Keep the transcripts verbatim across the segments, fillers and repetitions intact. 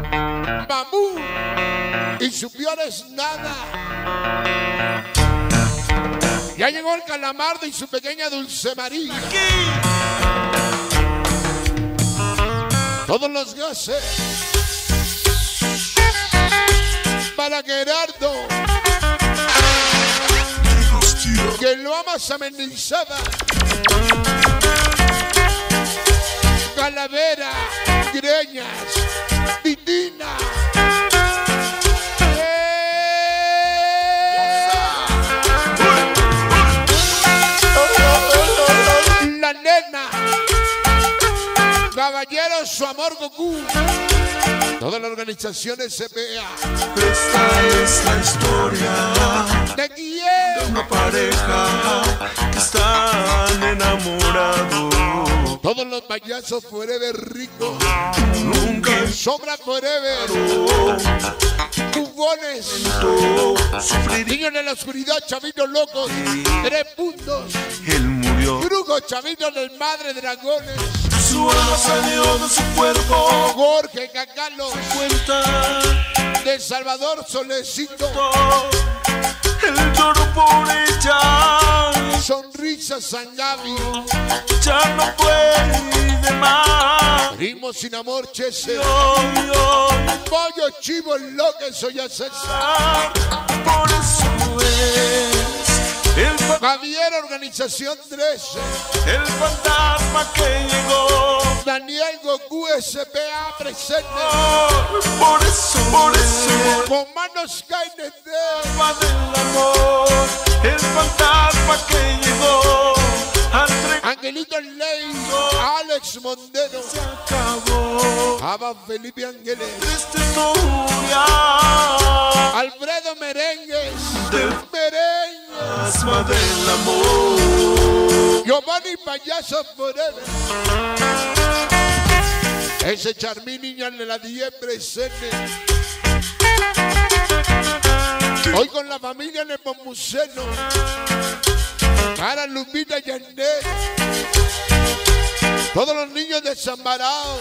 Mamú y su peor es nada. Ya llegó el Calamardo y su pequeña Dulce María. Todos los gases para Gerardo, que lo amas a Mendizábal, Calavera, Greñas, Titina. La nena, Caballeros, su amor Goku. Toda la organización S P A. Esta es la historia ¿de quién? de una pareja que están enamorados. Todos los payasos forever ricos. Nunca Sobra forever. Cubones. sufrir. Niños de la oscuridad, chavitos locos. Tres puntos. Él murió. Brujos, chavitos del Madre Dragones. Su alma salió de su cuerpo. Jorge Cacalo. Cuenta De Salvador Solecito. el lloro por ella. Sonrisa San Gaby. Ya no puede más. Primo sin amor, Chese. Yo, yo, Pollo chivo lo que soy a César. por eso es el, fa- Javier, organización trece. el fantasma que llegó. Daniel Goku S P A presente. Por eso, por eso, Con manos caen de alma del amor, el fantasma que llegó. Al tren Angelito Ley, Alex Mondero, se acabó. Aba Felipe Ángeles, Triste historia Alfredo Merengues, del Merengues, fantasma del amor. Giovanni Payaso Forever. Ese Charmín Niña de la diez presente. Hoy con la familia Nepomuceno. Para Lupita Yander. Todos los niños desamparados.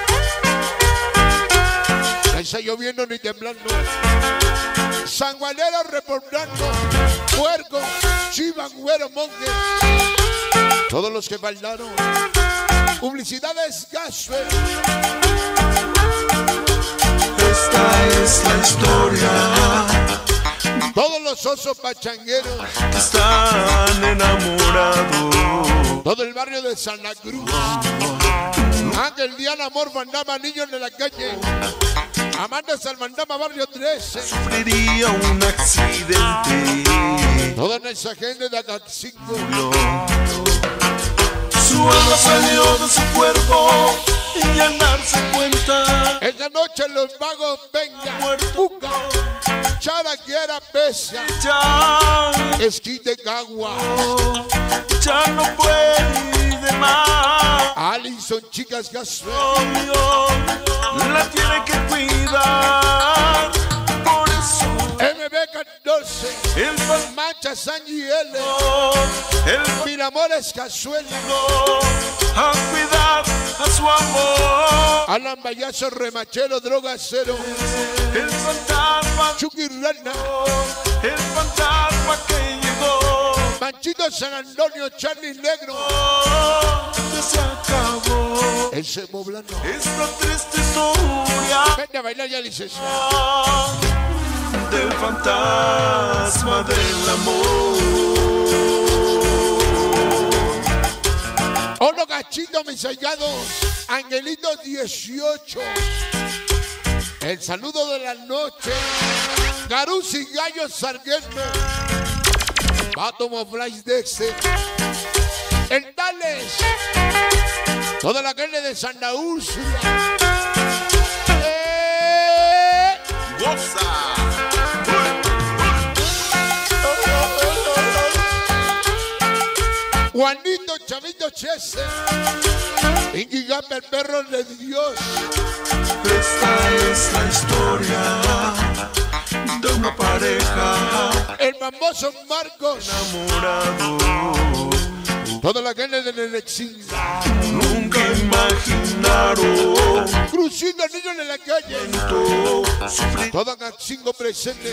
No está lloviendo ni temblando. Sanguanero reportando. Puerco, Chiva, Güero, Monte. Todos los que bailaron. Publicidades Gasper. Esta es la historia. Todos los osos pachangueros. Están enamorados. Todo el barrio de Santa Cruz. Ángel Diana Amor Mandama, niños de la calle. Amanda Salmandama, barrio trece. Sufriría un accidente. Toda esa gente de Acaxingo. Su alma salió de su cuerpo y al darse cuenta Esta noche los vagos vengan. muerto Puca, Chara quiera pesa. ya, Esquite Cagua. ya no puede más. Alison Chicas Gasper. La tiene que cuidar. Por eso M B catorce. el fantasma Mancha San y L. el Miramores Cazuela. a cuidar a su amor. Alan Bayazo Remachero Droga Cero. El fantasma, Chucky Rana. el fantasma que llegó. Manchito San Antonio Charlie Negro. Ya se acabó Ese Moblano. esta triste historia Vente a bailar ya, licencia. del fantasma del amor. Oro Gachito, mis hallados. Angelito dieciocho. El saludo de la noche. Garuz y Gallo Sargento. Batomo Flash Dexter. El Tales. Toda la carne de Santa Úrsula. Eh. Goza. Juanito Chavito Chese. Inky Gapa, el perro de Dios. Esta es la historia de una pareja El famoso Marcos. enamorado. Toda la gente del exilio. Nunca imaginaron. Crucito niños en la calle. Sufrir Todo Caxingo presente.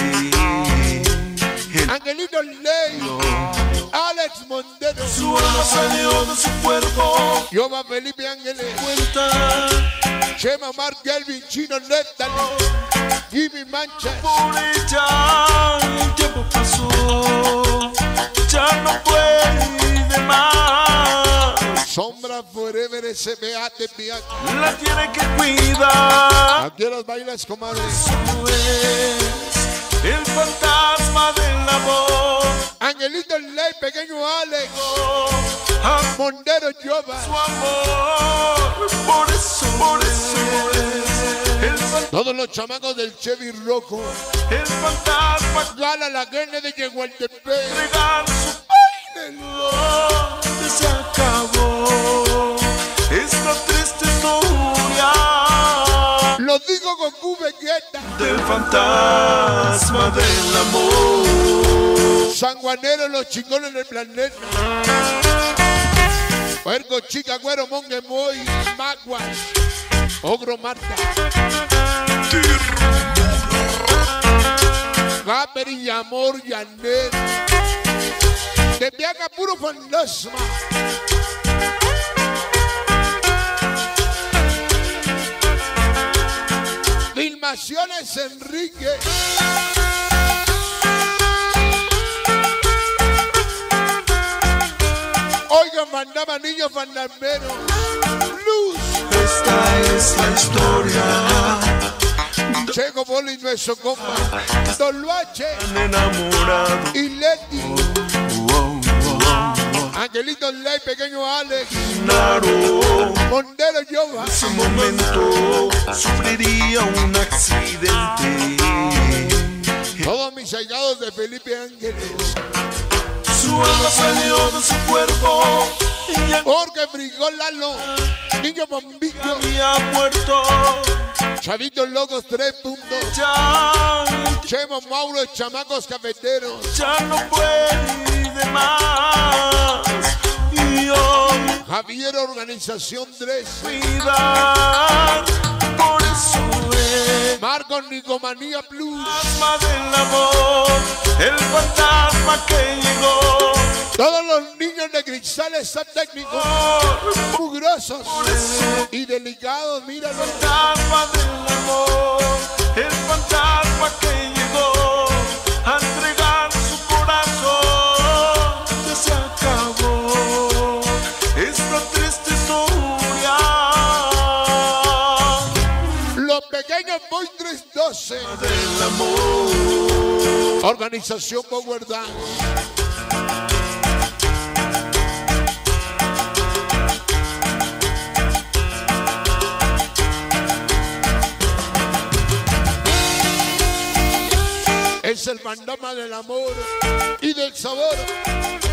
el Angelito Ley. Alex Mondero. Su alma salió de su cuerpo. Yoba Felipe Ángeles. Cuenta Chema Mark Kelvin Chino Netalie. Jimmy Mancha. por ella. El tiempo pasó. Ya no puede más. Sombra Forever S B A T P A. La tiene que cuidar. ¿A qué horas bailas, comadre? Eso es el fantasma del amor. Angelito Ley, pequeño Alex. A Mondero Yoba. su amor. Por eso, por eso es el, fan- Todos los chamacos del Chevy Rojo. el fantasma Gala la gana de Yehualtepec. regar su baile. Se acabó esta triste historia Lo digo con Q Vegeta. del fantasma del amor. Sanguanero, los chingones del planeta. Puerco, chica, güero, monge, moy, magua. Ogro, Marta. Gaper y amor, Janet. De viaja puro fantasma. Filmaciones Enrique. Oigan, mandaba niños fantasmeros. Luz. Esta es la historia Checo Poli, nuestro compa. Don Luache de enamorado. y Leti. Oh, oh, oh. Angelito Ley, pequeño Alex. Claro, Mondero Yoba. en ese momento sufriría un accidente. Todos mis allegados de Felipe Ángeles. Su alma salió de su cuerpo y ya Jorge Frigol Lalo. Niño Bombito. había muerto. Chavitos Locos tres puntos. Ya, Chemo Mauro, chamacos cafeteros. ya no puede más. Y hoy Javier Organización tres. cuidar. Por eso es Marcos Nicomanía Plus. fantasma del amor, el fantasma que llegó. Todos los niños de cristales son técnicos. Mugrosos y delicados, míralo. Fantasma del amor, el fantasma que llegó a entregar su corazón. Ya se acabó esta triste historia Los pequeños Boy tres doce. del amor. Organización Power Dance. Es el fantasma del amor y del sabor.